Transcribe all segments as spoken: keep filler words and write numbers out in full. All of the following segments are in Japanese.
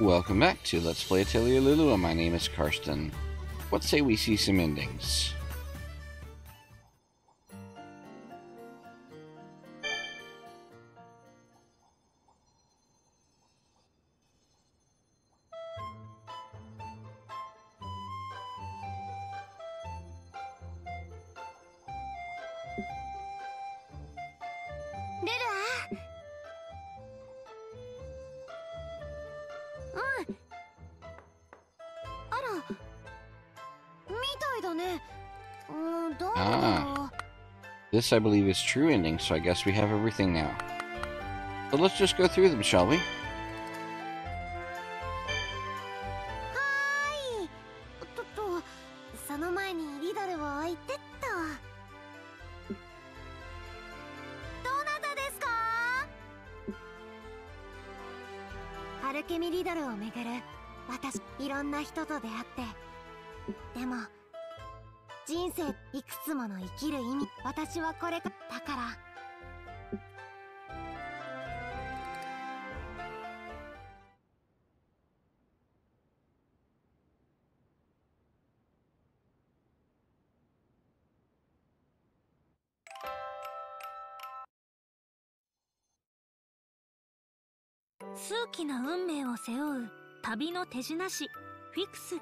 Welcome back to Let's Play Atelier Lulu, and my name is Karsten. What say we see some endings? Ah, this I believe is true ending, so I guess we have everything now. So let's just go through them, shall we? 数奇な運命を背負う旅の手品師フィクス。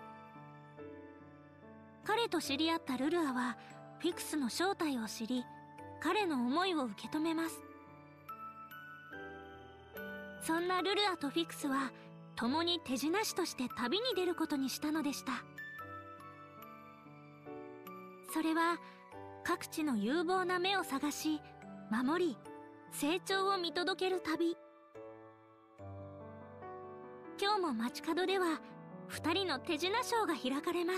彼と知り合ったルルアはフィクスの正体を知り、彼の思いを受け止めます。そんなルルアとフィクスは共に手品師として旅に出ることにしたのでした。それは各地の有望な目を探し守り、成長を見届ける旅。今日も街角では二人の手品ショーが開かれます。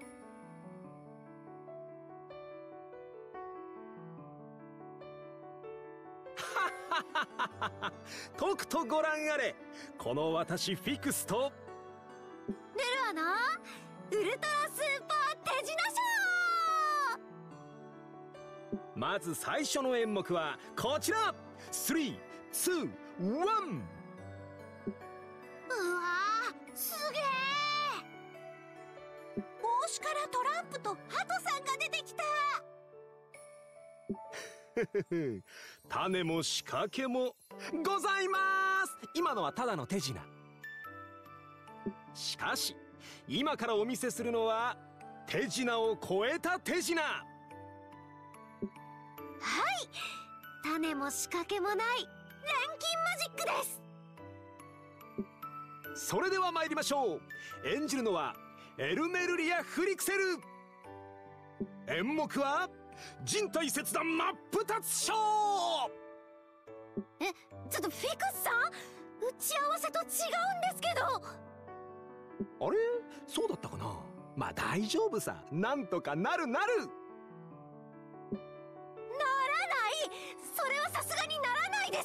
とくとご覧あれ、この私フィクスとルルアのウルトラスーパー手品ショー。 まず最初の演目はこちら。スリー、ツー、ワン。 うわー、すげえ。帽子からトランプとハトさんが出てきた。 種も仕掛けもございます。今のはただの手品。しかし今からお見せするのは手品を超えた手品。はい、 種も仕掛けもない錬金マジックです。 それでは参りましょう。演じるのはエルメルリア・フリクセル。演目は人体切断真っ二つショー。 え、ちょっとフィクスさん、打ち合わせと違うんですけど。 あれ、そうだったかな。まあ大丈夫さ、なんとかなるなる。ならない。 それはさすがにならないです。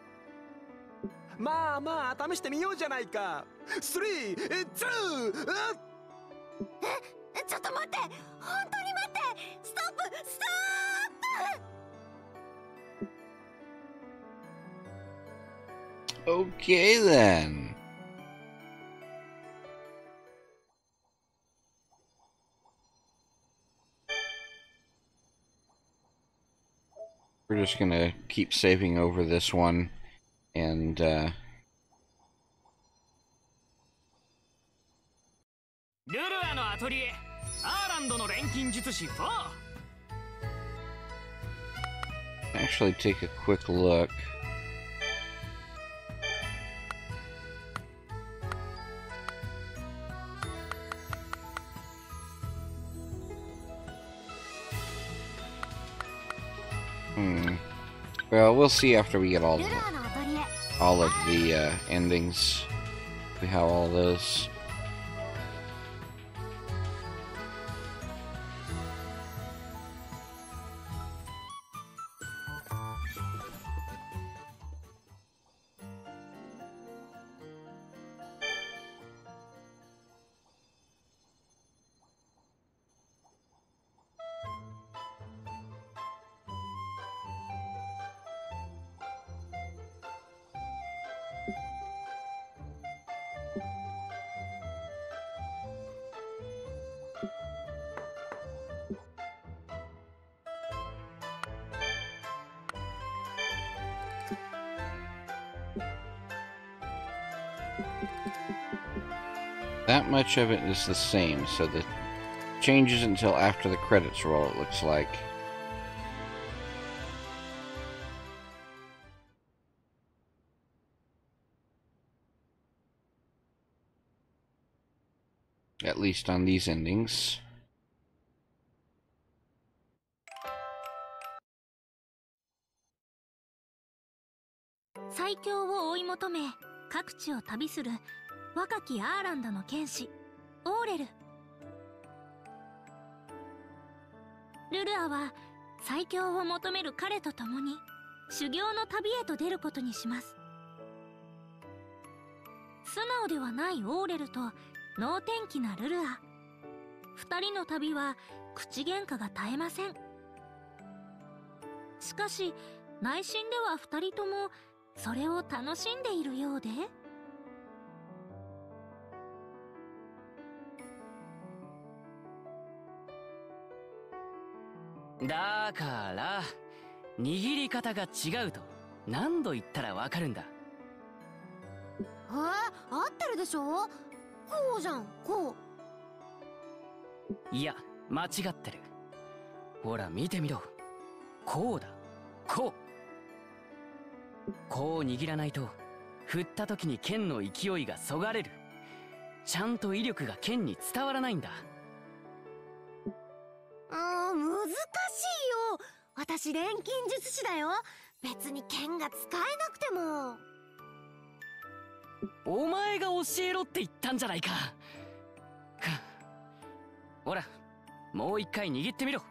まあまあ試してみようじゃないか。スリー、ツー、 え、ちょっと待って、本当に待って、ストップ、ストップ。 Okay then. We're just gonna keep saving over this one, and uh, ルルアのアトリエ、アーランドの錬金術師フォー。 actually take a quick look. Hmm. Well, we'll see after we get all of the, all of the uh, endings. See how all those. That much of it is the same, so the changes until after the credits roll, it looks like. At least on these endings. 最強を追い求め各地を旅する若きアーランドの剣士オーレル。ルルアは最強を求める彼と共に修行の旅へと出ることにします。素直ではないオーレルと能天気なルルア、二人の旅は口喧嘩が絶えません。しかし内心では二人ともそれを楽しんでいるようで、 だから握り方が違うと何度言ったらわかるんだ。 えー、合ってるでしょ。こうじゃん、こう。いや間違ってる。ほら見てみろ。こうだ、こう。こう握らないと振った時に剣の勢いがそがれる。ちゃんと威力が剣に伝わらないんだ。 あー、難しいよ。私錬金術師だよ。別に剣が使えなくても。 お前が教えろって言ったんじゃないか。ほらもう一回握ってみろ。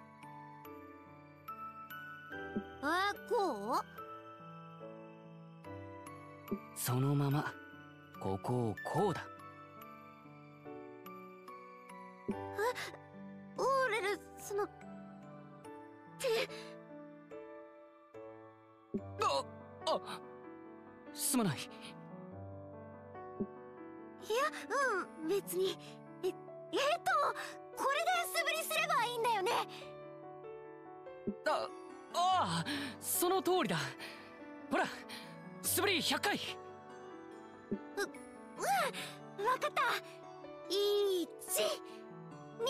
えー、こう？ そのままここをこうだ。 え、オーレル、その手。 ああ、すまない。いや、うん、別に。え、えっとこれで素振りすればいいんだよね。 あ、ああ、その通りだ。ほら素振りひゃっかい。 う、うん、わかった。いち、に。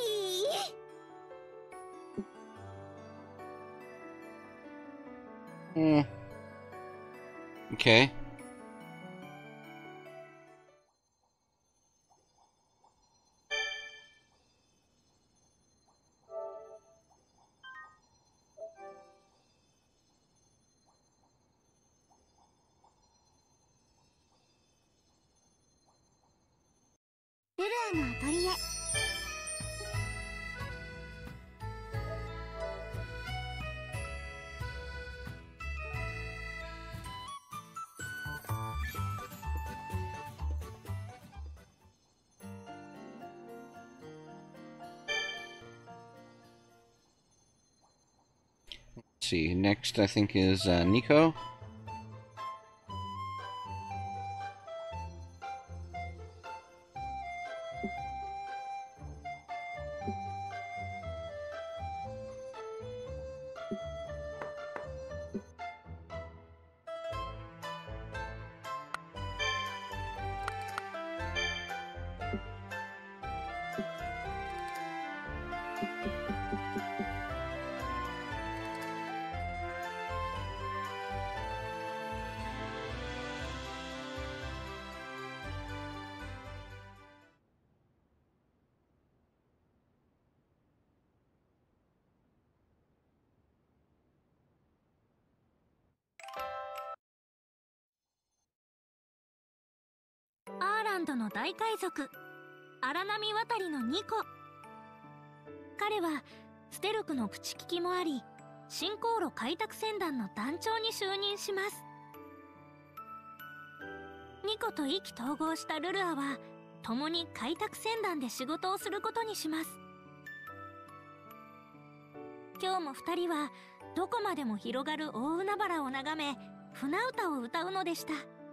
Hmm. Okay. Luluのアトリエ。 Let's see. Next, I think is uh, Nico. アーランドの大海賊荒波渡りのニコ。彼はステルクの口利きもあり新航路開拓船団の団長に就任します。ニコと意気投合したルルアは共に開拓船団で仕事をすることにします。今日も二人はどこまでも広がる大海原を眺め船歌を歌うのでした。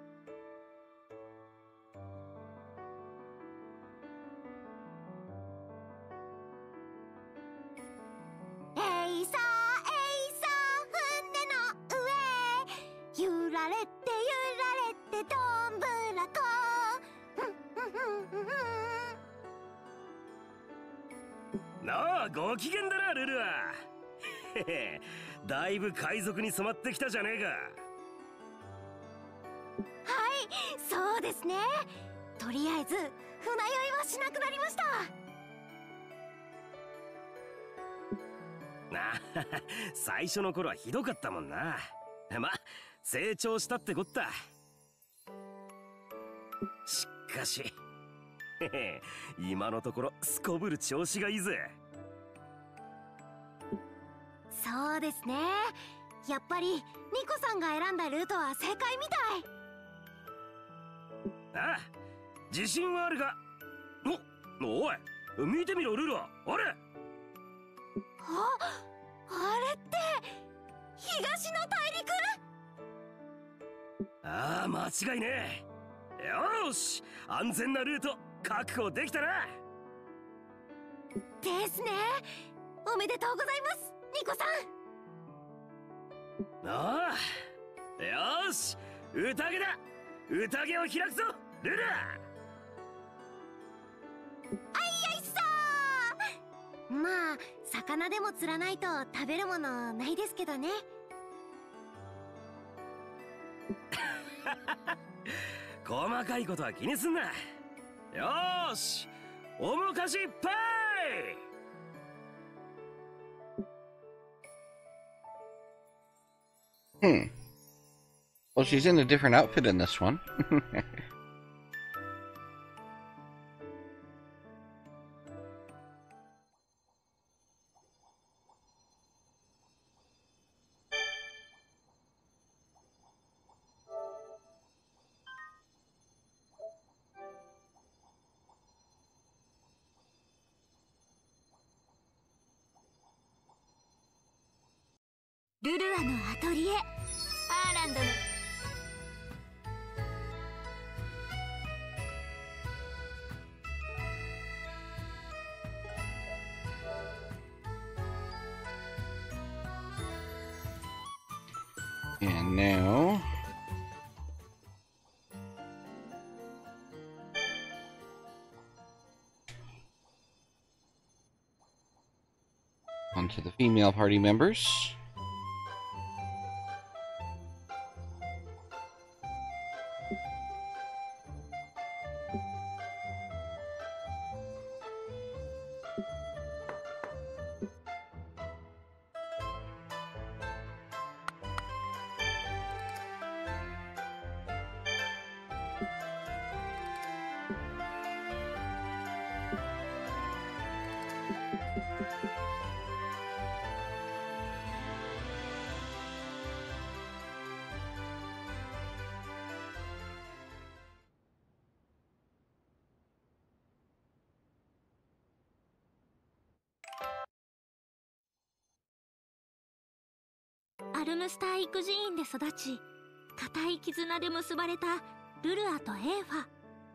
えいさえいさ船の上、揺られて揺られてどんぶらこ。ふんふんふんふんふん。 なあ、ご機嫌だなルルア。へへ、だいぶ海賊に染まってきたじゃねえか。 はい、そうですね。とりあえず船酔いはしなくなりました。 なあ、最初の頃はひどかったもんな。ま、成長したってこった。しかしへへ、今のところすこぶる調子がいいぜ。 そうですね。やっぱりニコさんが選んだルートは正解みたい。 ああ、自信はあるが。お、おい、見てみろルルア、あれ。 あ、あれって東の大陸。 ああ、間違いねえ。よーし、安全なルート確保できたな。 ですね。おめでとうございますニコさん。 ああ、よーし、宴だ。宴を開くぞルルア。 あいあいっさー。まあ魚でも釣らないと食べるものないですけどね。 細かいことは気にすんな。よーし、おもかしいっぱい。 Hmm. Well, she's in a different outfit in this one. 「ルルアのアトリエ」「アーランドの」 And now... on to the female party members. アルムスター育児院で育ち、固い絆で結ばれたルルアとエーファ。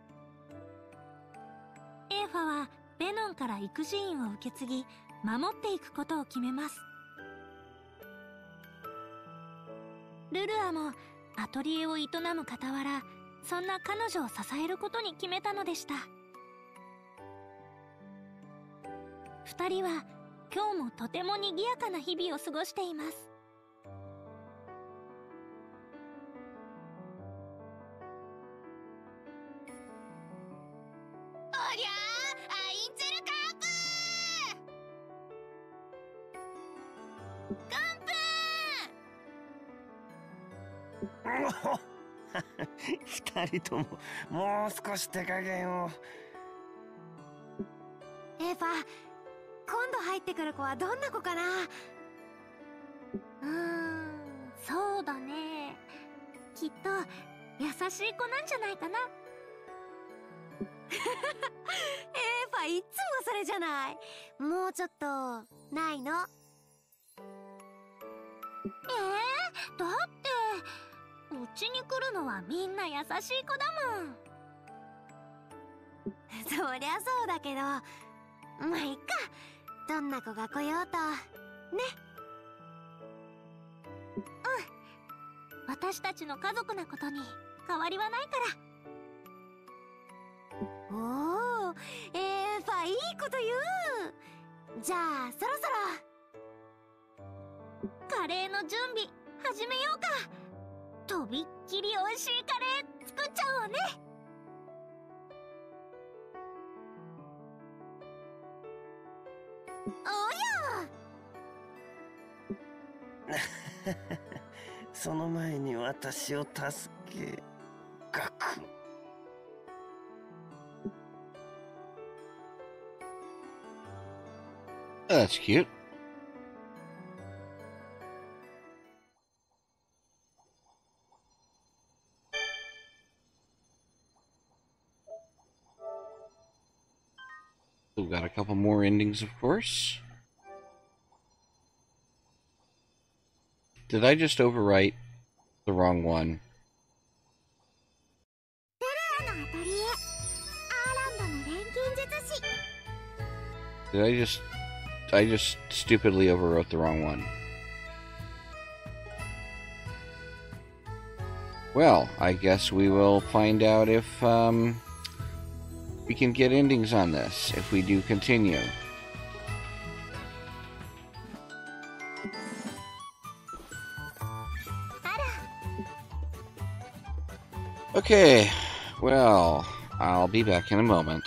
エーファはベノンから育児院を受け継ぎ、守っていくことを決めます。ルルアもアトリエを営む傍ら、そんな彼女を支えることに決めたのでした。二人は今日もとても賑やかな日々を過ごしています。 おりゃー、アインツェルカープ。ガンプおほ二人とももう少し手加減を。 エーファ、今度入ってくる子はどんな子かな。 うーん、そうだね。きっと優しい子なんじゃないかな。 エーファいつもそれじゃない。もうちょっとないの。 えー、だってうちに来るのはみんな優しい子だもん。 そりゃそうだけど、まあいっか。どんな子が来ようとね。 うん、私たちの家族なことに変わりはないから。 おお、エーファいいこと言う。 じゃあそろそろカレーの準備始めようか。とびっきり美味しいカレー作っちゃおうね。 おやその前に私を助け、ガク。 That's cute. We've got a couple more endings, of course. Did I just overwrite the wrong one? Did I just... I just stupidly overwrote the wrong one. Well, I guess we will find out if, um... we can get endings on this, if we do continue. Okay, well, I'll be back in a moment.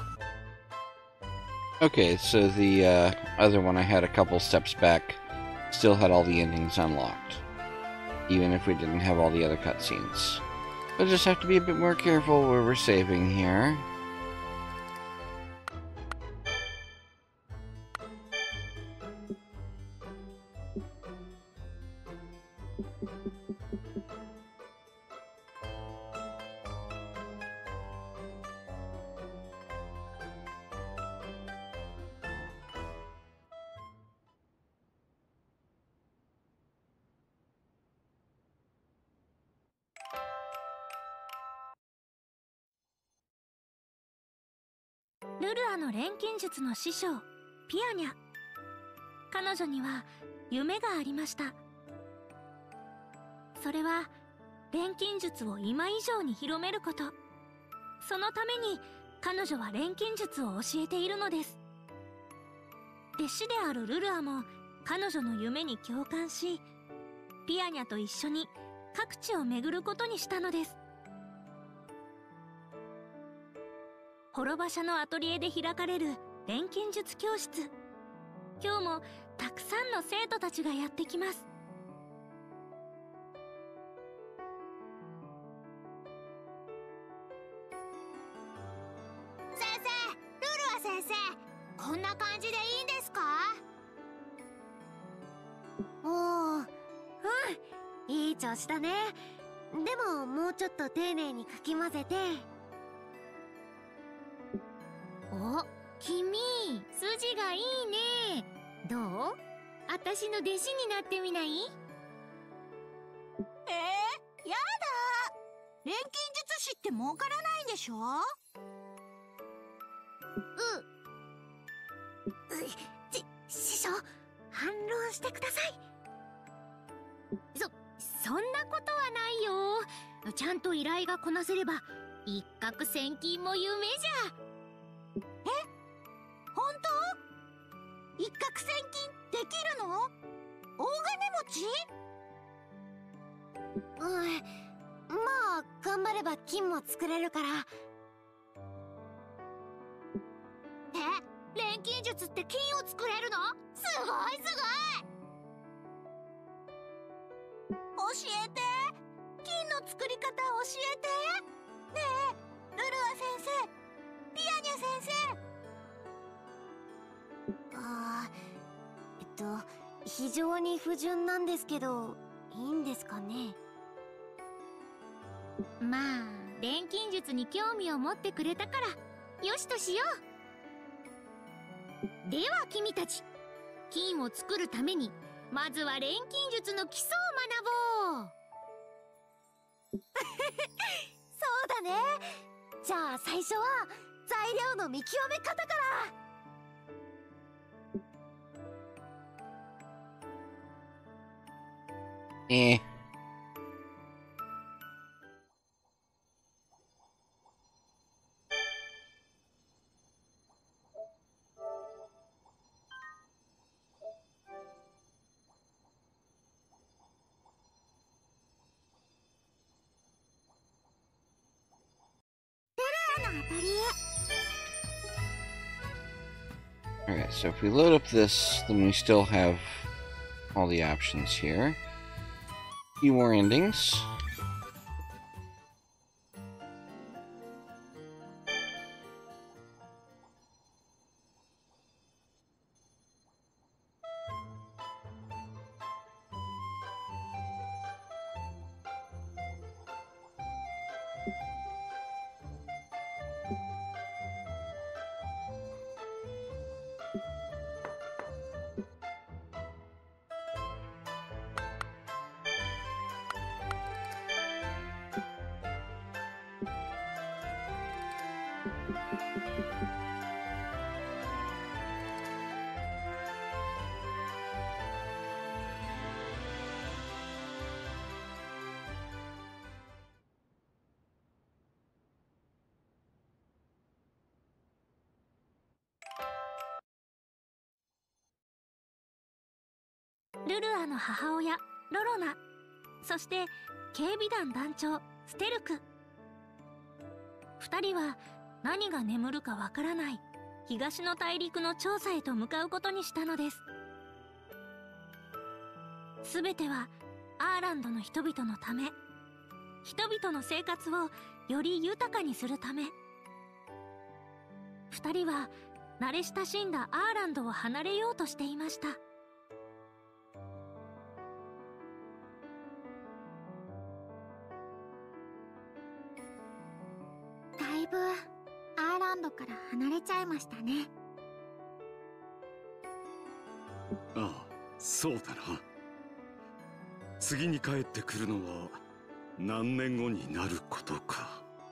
Okay, so the uh, other one I had a couple steps back still had all the endings unlocked, even if we didn't have all the other cutscenes. We'll just have to be a bit more careful where we're saving here. 「ルルアの錬金術の師匠ピアニャ」。彼女には夢がありました。それは錬金術を今以上に広めること。そのために彼女は錬金術を教えているのです。弟子であるルルアも彼女の夢に共感し、ピアニャと一緒に各地を巡ることにしたのです。滅場社のアトリエで開かれる錬金術教室。今日もたくさんの生徒たちがやってきます。 先生、ルルア先生、こんな感じでいいんですか？おお、うん、いい調子だね。でももうちょっと丁寧にかき混ぜて。お、君、筋がいいね。どう？私の弟子になってみない？えー、やだ。錬金術師って儲からないんでしょ？う、う、し、師匠、反論してください。そ、そんなことはないよ。ちゃんと依頼がこなせれば、一攫千金も夢じゃ。え？本当？一攫千金できるの？大金持ち？うん、まあ頑張れば金も作れるから。え？錬金術って金を作れるの？すごいすごい！教えて！金の作り方教えて！ねえ、ルルア先生、ピアニャ先生。あー、えっと非常に不純なんですけど、いいんですかね？まあ錬金術に興味を持ってくれたからよしとしよう。では君たち、金を作るためにまずは錬金術の基礎を学ぼう。そうだね。じゃあ最初は材料の見極め方から。 Eh. Alright, so if we load up this, then we still have all the options here. A few more endings. ルルアの母親ロロナ、そして警備団団長ステルク。二人は何が眠るかわからない東の大陸の調査へと向かうことにしたのです。すべてはアーランドの人々のため、人々の生活をより豊かにするため。二人は慣れ親しんだアーランドを離れようとしていました。 だいぶアーランドから離れちゃいましたね。 ああ、そうだな。次に帰ってくるのは何年後になることか。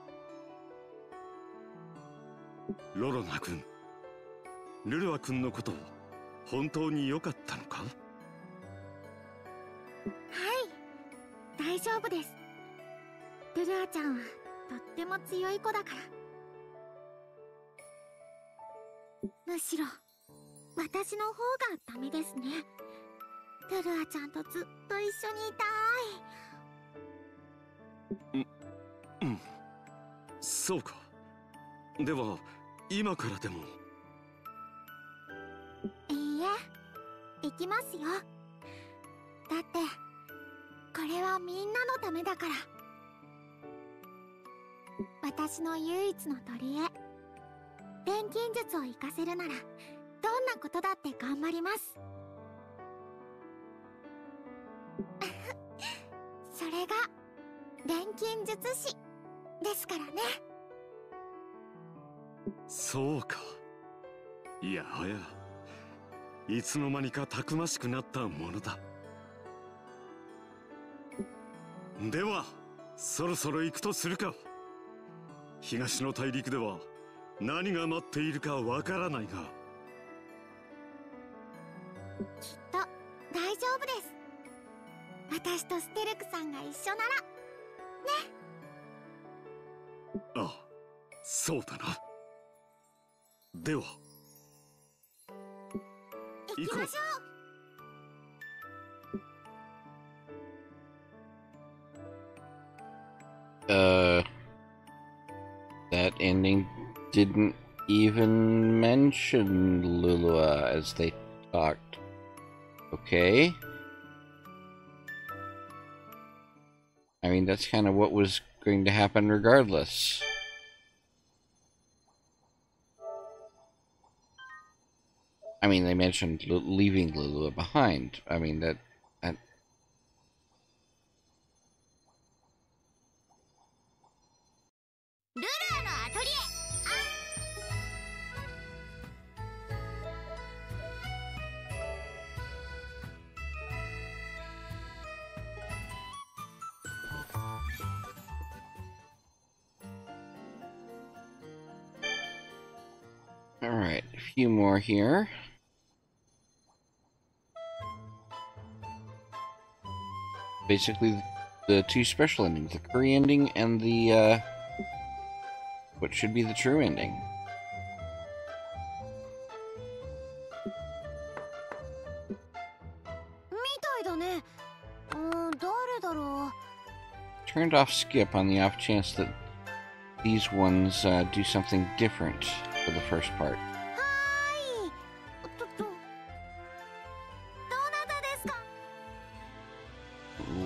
ロロナ君、ルルア君のこと本当に良かったのか？はい、 大丈夫です。ルルアちゃんはとっても強い子だから。むしろ私の方がダメですね。ルルアちゃんとずっと一緒にいたい。 うん、うん、そうか。では今からでも。 いいえ、行きますよ。だってこれはみんなのためだから。私の唯一の取り柄、錬金術を活かせるならどんなことだって頑張ります。それが錬金術師ですからね。 そうか。いやはや、いつの間にかたくましくなったものだ。ではそろそろ行くとするか。東の大陸では何が待っているかわからないが、 きっと大丈夫です。私とステルクさんが一緒ならね。 ああ、そうだな。では行きましょう。 Uh, that ending didn't even mention Lulua as they talked. Okay. I mean, that's kind of what was going to happen regardless. I mean, they mentioned L leaving Lulua behind. I mean, that... that Alright, a few more here. Basically, the two special endings, the curry ending and the, uh, what should be the true ending. Turned off skip on the off chance that these ones uh, do something different for the first part.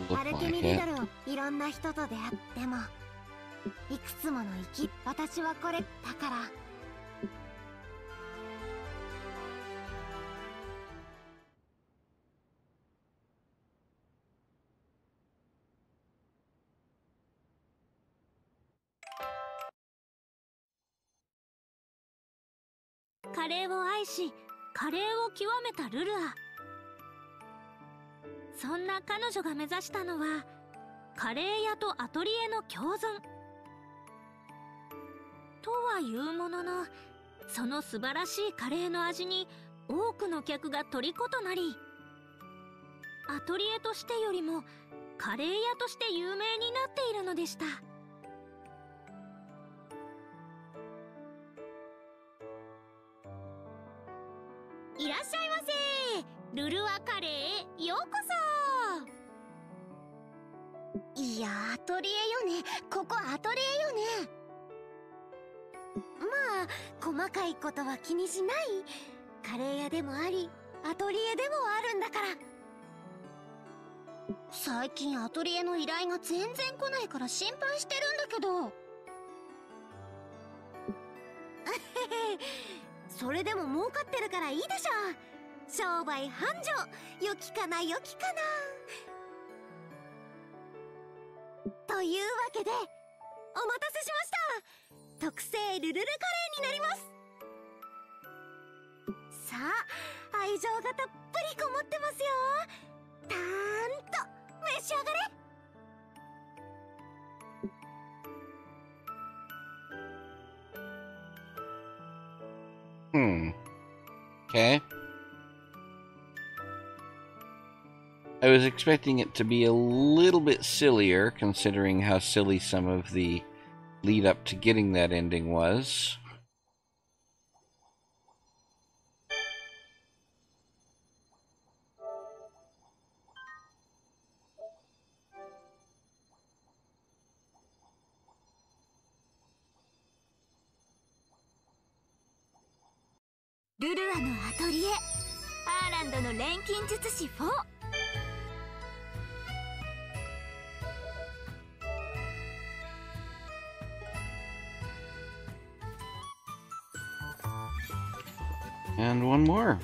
Look 荒れて like みる it. だろう。いろんな人と出会ってもいくつもの生き私はこれだから。 カレーを愛しカレーを極めたルルア。そんな彼女が目指したのはカレー屋とアトリエの共存とはいうものの、その素晴らしいカレーの味に多くの客が虜となり、アトリエとしてよりもカレー屋として有名になっているのでした。 いらっしゃいませ。ルルアカレーへようこそ。いや、アトリエよね。ここアトリエよね。まあ細かいことは気にしない。カレー屋でもありアトリエでもあるんだから。最近アトリエの依頼が全然来ないから心配してるんだけど。それでも儲かってるからいいでしょ。商売繁盛。良きかな良きかな。というわけでお待たせしました。特製ルルルカレーになります。さあ、愛情がたっぷりこもってますよ。たーんと召し上がれ。 Hmm. Okay. I was expecting it to be a little bit sillier, considering how silly some of the lead up to getting that ending was. 「ルルアのアトリエ」アーランドの錬金術師フォー。 And one more.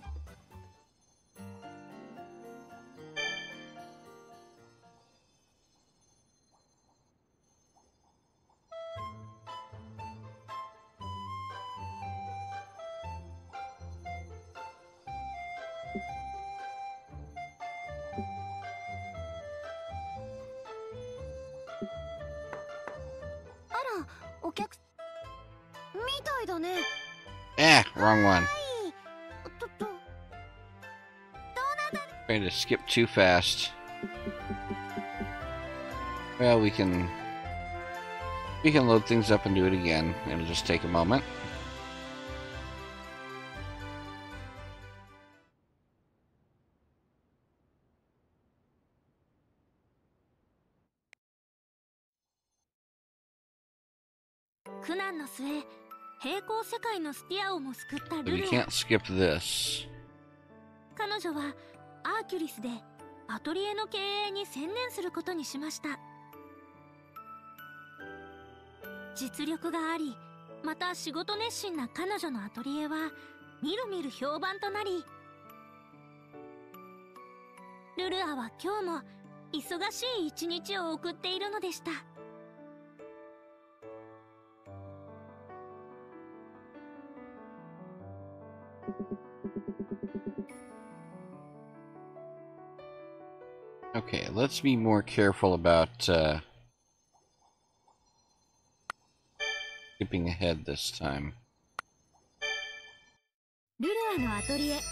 Eh, wrong one. Trying to skip too fast. Well, we can we can load things up and do it again. It'll just take a moment. But you can't skip this. 彼女はアーキュリスでアトリエの経営に専念することにしました。実力があり、また仕事熱心な彼女のアトリエはみるみる評判となり、ルルアは今日も忙しい一日を送っているのでした。 Okay, let's be more careful about uh, skipping ahead this time. ルルアのアトリエ。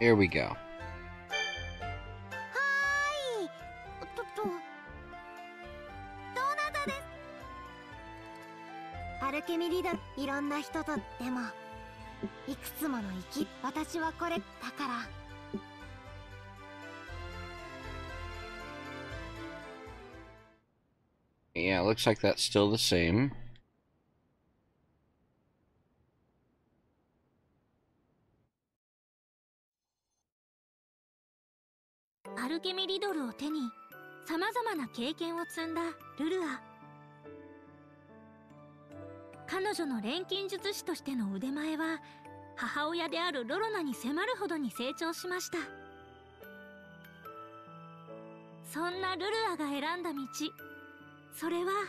Here we go. はーい。とっと。どなたです。アルケミリドル、いろんな人とでもいくつもの生き、私はこれだから。 Yeah, looks like that's still the same. アルケミリドルを手にさまざまな経験を積んだルルア。彼女の錬金術師としての腕前は母親であるロロナに迫るほどに成長しました。そんなルルアが選んだ道、それは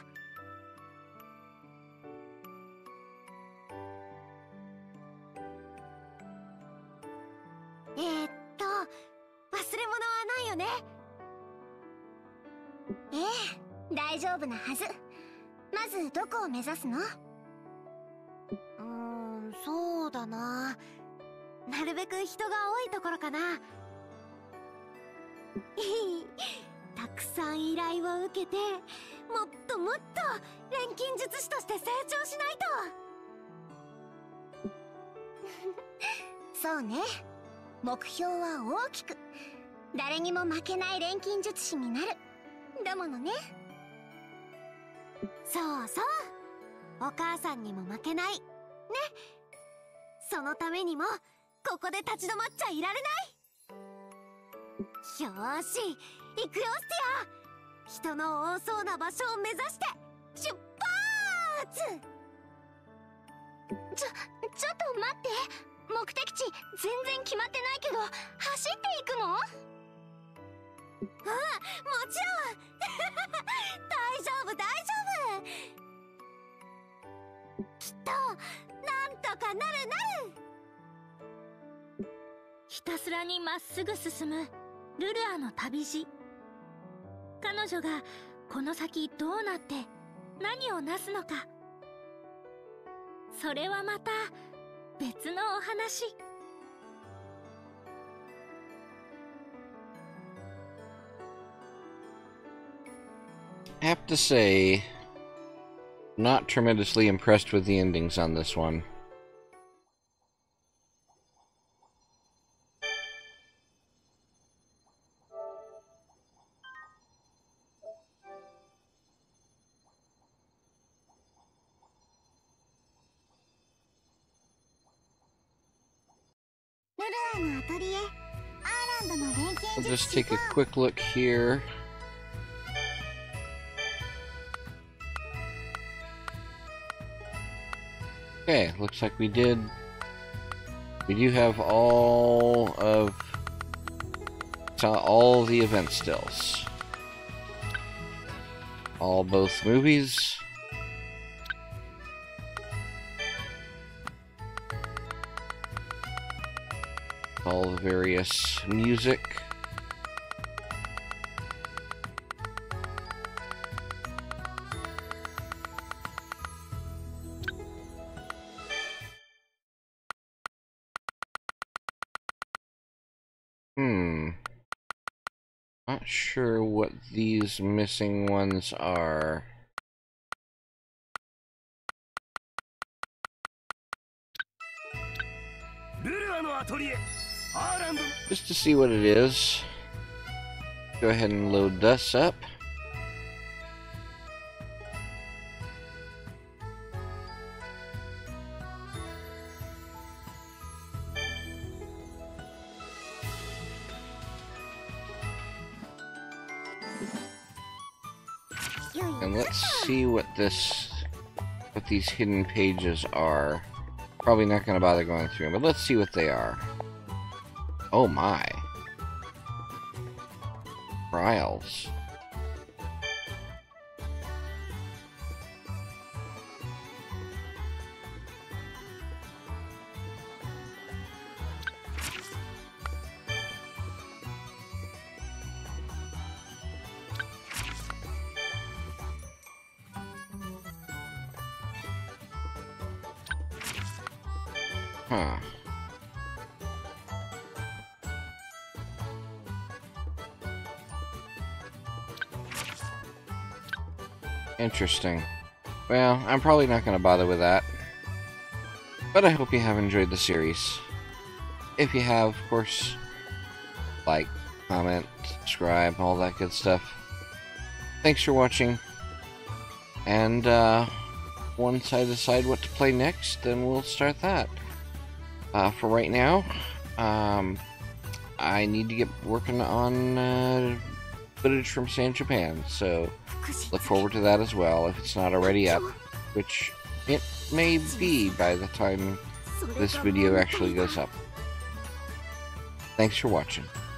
えー、っと忘れ物はないよね。ええ、大丈夫なはず。まずどこを目指すの？うーん、そうだな。なるべく人が多いところかな。たくさん依頼を受けて、もっともっと錬金術師として成長しないと。そうね。目標は大きく、誰にも負けない錬金術師になるだものね。そうそう、お母さんにも負けないね。そのためにもここで立ち止まっちゃいられない。よーし、行くよスティア。人の多そうな場所を目指して出発。ちょちょっと待って、目的地全然決まってないけど走っていくの？ああ、もちろん。大丈夫大丈夫。きっとなんとかなるなる。 ひたすらにまっすぐ進むルルアの旅路。彼女がこの先どうなって何をなすのか、それはまた別のお話。 I have to say, not tremendously impressed with the endings on this one. We'll just take a quick look here. Okay, looks like we did. We do have all of all the event stills. All both movies. All the various music. Hmm. Not sure what these missing ones are. Just to see what it is. Go ahead and load this up. And let's see what this, what these hidden pages are. Probably not going to bother going through them, but let's see what they are. Oh my. Trials. Huh. Interesting. Well, I'm probably not going to bother with that. But I hope you have enjoyed the series. If you have, of course, like, comment, subscribe, all that good stuff. Thanks for watching. And, uh, once I decide what to play next, then we'll start that. Uh, for right now, um, I need to get working on, uh, footage from San Japan, so look forward to that as well, if it's not already up, which it may be by the time this video actually goes up. Thanks for watching.